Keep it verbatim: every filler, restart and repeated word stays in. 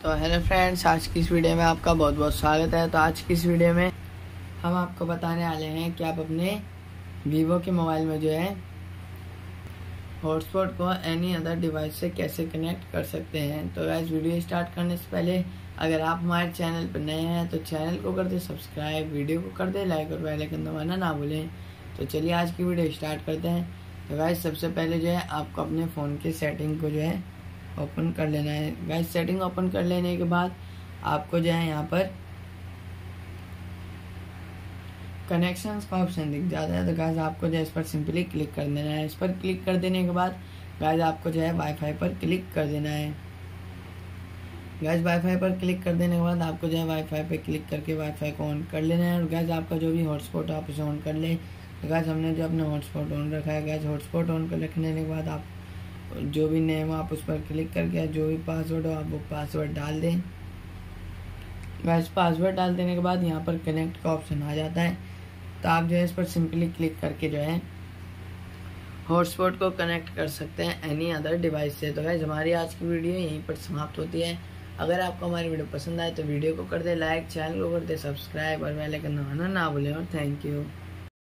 तो hello friends, आज की इस वीडियो में आपका बहुत बहुत स्वागत है। तो आज की इस वीडियो में हम आपको बताने वाले हैं कि आप अपने वीवो के मोबाइल में जो है हॉटस्पॉट को एनी अदर डिवाइस से कैसे कनेक्ट कर सकते हैं। तो गाइस, वीडियो स्टार्ट करने से पहले अगर आप हमारे चैनल पर नए हैं तो चैनल को कर दे सब्सक्राइब, वीडियो को कर दे लाइक और बेल आइकन दबाना ना भूलें। तो चलिए आज की वीडियो स्टार्ट करते हैं। तो गाइस, सबसे पहले जो है आपको अपने फ़ोन की सेटिंग को जो है ओपन कर लेना है। गाइस, सेटिंग ओपन कर लेने के बाद आपको जो है यहाँ पर कनेक्शंस का ऑप्शन दिख जाता है। तो गाइस, आपको जो है इस पर सिंपली क्लिक कर देना है। इस पर क्लिक कर देने के बाद गाइस आपको जो है वाईफाई पर क्लिक कर देना है। गाइस, वाईफाई पर क्लिक कर देने के बाद आपको जो है वाईफाई पर क्लिक करके वाईफाई को ऑन कर लेना है। और गाइस, आपका जो भी हॉटस्पॉट आप उसे ऑन कर ले। तो गाइस, हमने जो अपना हॉटस्पॉट ऑन रखा है। गाइस, हॉटस्पॉट ऑन कर रखने के बाद आप जो भी नेम आप उस पर क्लिक करके जो भी पासवर्ड हो आप वो पासवर्ड डाल दें। गाइस, पासवर्ड डाल देने के बाद यहाँ पर कनेक्ट का ऑप्शन आ जाता है। तो आप जो है इस पर सिंपली क्लिक करके जो है हॉटस्पॉट को कनेक्ट कर सकते हैं एनी अदर डिवाइस से। तो गाइस, हमारी आज की वीडियो यहीं पर समाप्त होती है। अगर आपको हमारी वीडियो पसंद आए तो वीडियो को कर दे लाइक, चैनल को कर दे सब्सक्राइब और बेल आइकन दबाना ना भूलें। और थैंक यू।